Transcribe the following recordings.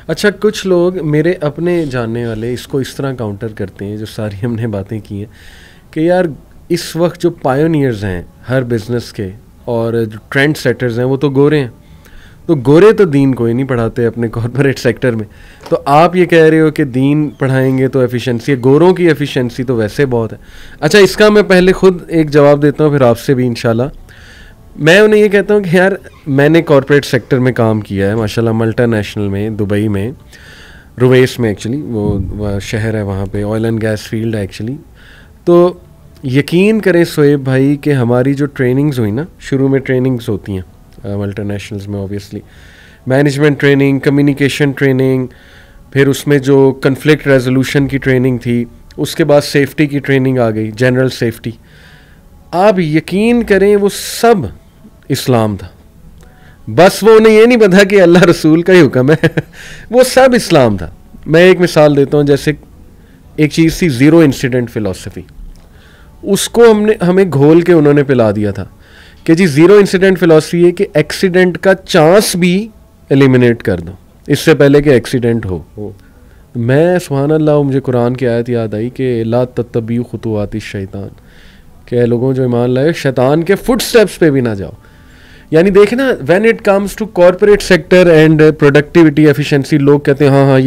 अच्छा, कुछ लोग मेरे अपने जानने वाले इसको इस तरह काउंटर करते हैं, जो सारी हमने बातें की हैं, कि यार इस वक्त जो पायोनियर्स हैं हर बिज़नेस के और जो ट्रेंड सेटर्स हैं वो तो गोरे हैं, तो गोरे तो दीन कोई नहीं पढ़ाते अपने कॉर्पोरेट सेक्टर में। तो आप ये कह रहे हो कि दीन पढ़ाएंगे तो एफिशिएंसी है, गोरों की एफिशिएंसी तो वैसे बहुत है। अच्छा, इसका मैं पहले खुद एक जवाब देता हूँ, फिर आपसे भी इंशाल्लाह। मैं उन्हें ये कहता हूँ कि यार मैंने कॉर्पोरेट सेक्टर में काम किया है माशाल्लाह, मल्टीनेशनल में, दुबई में, रुवैस में, एक्चुअली वो शहर है वहाँ पे, ऑयल एंड गैस फील्ड है एक्चुअली। तो यकीन करें शोएब भाई कि हमारी जो ट्रेनिंग्स हुई ना, शुरू में ट्रेनिंग्स होती हैं मल्टीनेशनल्स में obviously, management training, communication training, फिर उसमें जो कन्फ्लिक्ट रेजोल्यूशन की ट्रेनिंग थी, उसके बाद सेफ्टी की ट्रेनिंग आ गई, जनरल सेफ्टी। आप यकीन करें वो सब इस्लाम था, बस वो उन्हें ये नहीं पता कि अल्लाह रसूल का ही हुक्म है वो सब इस्लाम था। मैं एक मिसाल देता हूँ, जैसे एक चीज़ थी ज़ीरो इंसिडेंट फ़िलॉसफी, उसको हमें घोल के उन्होंने पिला दिया था कि जी ज़ीरो इंसिडेंट फ़िलॉसफी है कि एक्सीडेंट का चांस भी एलिमिनेट कर दो इससे पहले कि एक्सीडेंट हो। मैं सुभान अल्लाह, मुझे कुरान की आयत याद आई कि ला तत्तबियु खुतुवाति शैतान, कि लोगों जो ईमान लाए शैतान के फुट स्टेप्स पे भी ना जाओ। यानी देखें ना, when it comes to corporate sector and productivity efficiency, लोग कहते हैं हाँ हाँ ये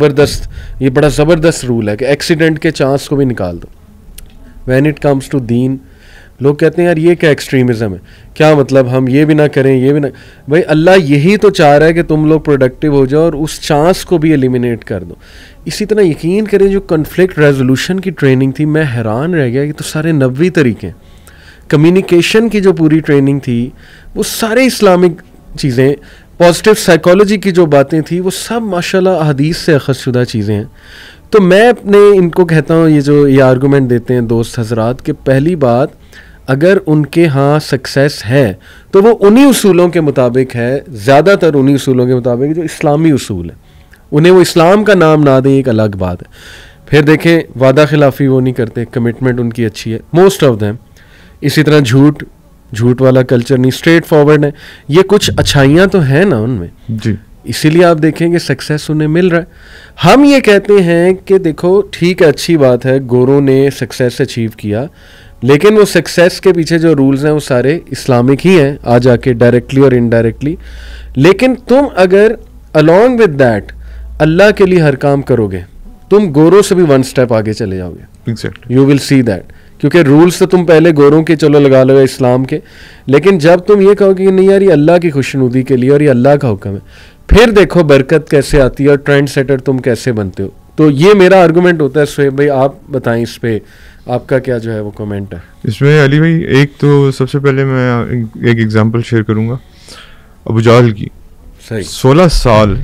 बड़ा ज़बरदस्त रूल है कि एक्सीडेंट के चांस को भी निकाल दो। व्हेन इट कम्स टू दीन, लोग कहते हैं यार ये क्या एक्सट्रीमिज़म है, क्या मतलब हम ये भी ना करें, ये भी ना। भाई अल्लाह यही तो चाह रहा है कि तुम लोग प्रोडक्टिव हो जाओ और उस चांस को भी एलिमिनेट कर दो। इसी तरह यकीन करें जो कन्फ्लिक्ट रेजोल्यूशन की ट्रेनिंग थी, मैं हैरान रह गया कि तो सारे 90 तरीके, कम्युनिकेशन की जो पूरी ट्रेनिंग थी वो सारे इस्लामिक चीज़ें, पॉजिटिव साइकोलॉजी की जो बातें थी वो सब माशाल्लाह हदीस से अखज़शुदा चीज़ें हैं। तो मैं अपने इनको कहता हूँ, ये आर्गूमेंट देते हैं दोस्त हजरात, कि पहली बात, अगर उनके यहाँ सक्सेस है तो वो उन्हीं उसूलों के मुताबिक है, ज़्यादातर उन्हीं उसूलों के मुताबिक जो इस्लामी उसूल है। उन्हें वो इस्लाम का नाम ना दें एक अलग बात है। फिर देखें वादा खिलाफ़ी वो नहीं करते, कमिटमेंट उनकी अच्छी है मोस्ट ऑफ देम। इसी तरह झूठ वाला कल्चर नहीं, स्ट्रेट फॉरवर्ड है। ये कुछ अच्छाइयाँ तो हैं ना उनमें जी, इसीलिए आप देखेंगे सक्सेस उन्हें मिल रहा है। हम ये कहते हैं कि देखो ठीक है, अच्छी बात है गोरों ने सक्सेस अचीव किया, लेकिन वो सक्सेस के पीछे जो रूल्स हैं वो सारे इस्लामिक ही हैं आ जाके, डायरेक्टली और इनडायरेक्टली। लेकिन तुम अगर अलॉन्ग विद दैट अल्लाह के लिए हर काम करोगे, तुम गोरों से भी 1 स्टेप आगे चले जाओगे। Exactly, you will see that, क्योंकि रूल्स तो तुम पहले गोरों के चलो लगा लो इस्लाम के, लेकिन जब तुम ये कहोगे कि नहीं यार ये अल्लाह की खुशनुदी के लिए और ये अल्लाह का हुक्म है, फिर देखो बरकत कैसे आती है और ट्रेंड सेटर तुम कैसे बनते हो। तो ये मेरा आर्गूमेंट होता है। शोएब भाई आप बताएं इस पे, आपका क्या जो है वो कमेंट है इसमें। अली भाई, एक तो सबसे पहले मैं एक एग्जांपल शेयर करूंगा अबू जहल की। सही, 16 साल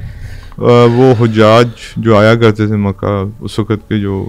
वो हुज्जाज जो आया करते थे मक्का, उस वक़्त के जो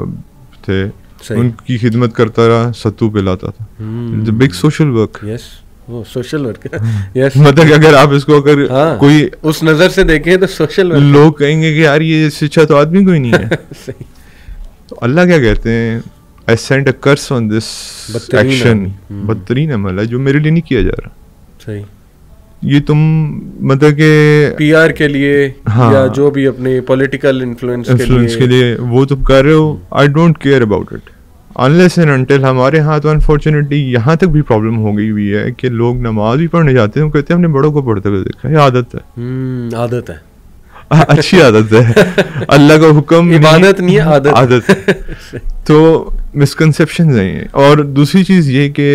थे, उनकी खिदमत करता रहा, सत्तू पिलाता था। Big social work. यस, वो सोशल वर्क यस मतलब अगर आप इसको अगर कोई उस नज़र से देखें तो सोशल वर्क, लोग कहेंगे कि यार ये शिक्षा तो आदमी कोई नहीं है सही। तो अल्लाह क्या कहते हैं, I sent a curse on this action, बदतरीन अमल है जो मेरे लिए नहीं किया जा रहा। सही, ये तुम मतलब के पीआर के लिए या जो भी अपने पॉलिटिकल इन्फ्लुएंस के लिए वो तुम कर रहे हो। I don't care about it unless and until. हमारे यहाँ तो अनफॉर्चुनेटली यहाँ तक भी प्रॉब्लम हो गई हुई है कि लोग नमाज भी पढ़ने जाते हैं, कहते हैं हमने बड़ों को पढ़ते हुए देखा। ये आदत है, आदत है अच्छी आदत है, अल्लाह का हुक्म इबादत नहीं है, आदत है। तो मिसकंसेप्शंस हैं ये। और दूसरी चीज़ ये कि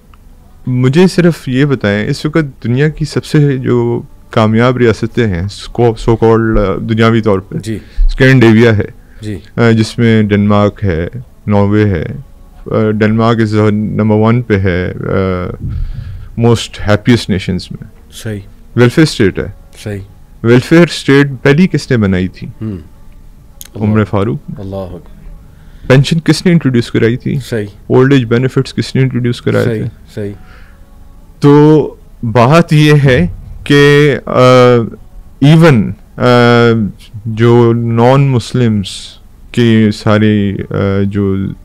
मुझे सिर्फ ये बताएं, इस वक्त दुनिया की सबसे जो कामयाब रियासतें हैं सो कॉल्ड दुनियावी तौर पे जी, स्कैंडिनेविया है जी, जिसमें डेनमार्क है, नॉर्वे है। डेनमार्क इज नंबर 1 पे है मोस्ट हैप्पीएस्ट नेशंस में। सही, वेलफेयर स्टेट है। सही, वेलफेयर स्टेट पहली किसने बनाई थी? उमर फारूक। अल्लाह। पेंशन किसने इंट्रोड्यूस कराई थी? सही। ओल्ड एज बेनिफिट्स किसने इंट्रोड्यूस कराए थे? सही। तो बात ये है कि इवन जो नॉन मुस्लिम्स के सारे जो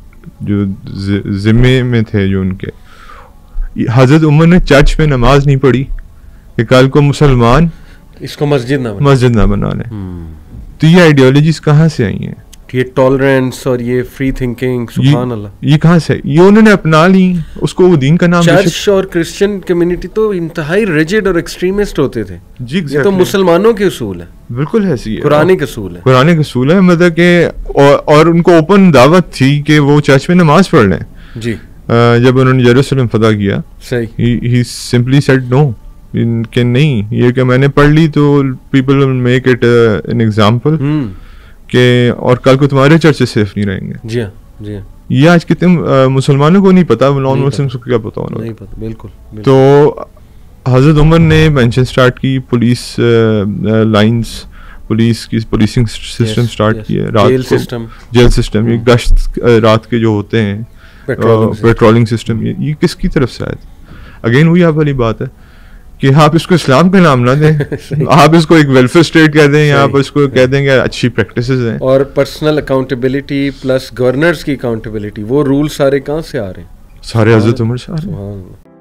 जिम्मे में थे, जो उनके, हजरत उमर ने चर्च में नमाज नहीं पढ़ी कि कल को मुसलमान इसको मस्जिद ना बना। मस्जिद ना बना लें। तो ये आइडियोलॉजीज कहाँ से आई हैं? ये टॉलरेंस और ये फ्री थिंकिंग, सुभान अल्लाह, ये कहाँ से? ये उन्होंने अपना ली, उसको वो दीन का नाम। चर्च और क्रिश्चियन कम्युनिटी तो इंतहाई रिजिड और एक्सट्रीमिस्ट होते थे जी, ये तो मुसलमानों के उसूल है, बिल्कुल है, सही है, कुरानी के उसूल है, कुरानी के उसूल है, मतलब कि और उनको ओपन दावत थी कि वो चर्च में नमाज पढ़ लें जी। जब उन्होंने यरूशलेम फतह किया, सही, ही सिंपली सेड नो, कि नहीं, ये कि मैंने पढ़ ली तो people will make it an example कि और कल को तुम्हारे चर्चेस सेफ नहीं रहेंगे। जी हाँ, जी हाँ। ये आज कितने मुसलमानों को नहीं पता, नॉन मुस्लिम्स को क्या पता होना, नहीं पता, बिल्कुल। तो हजरत उमर ने मेंशन स्टार्ट की, पुलिस लाइंस, पुलिस की पोलिसिंग सिस्टम स्टार्ट किया, रात को जेल सिस्टम, ये गश्त रात के जो होते हैं, पेट्रोलिंग सिस्टम, ये किसकी तरफ से आया था? अगेन वही आप वाली बात है कि आप इसको इस्लाम का नाम ना दें, आप इसको एक वेलफेयर स्टेट कह दें, या आप इसको कह देंगे अच्छी प्रैक्टिसेस हैं। और पर्सनल अकाउंटेबिलिटी प्लस गवर्नर्स की अकाउंटेबिलिटी, वो रूल सारे कहाँ से आ रहे हैं? सारे हजरत उमर से आ रहे हैं।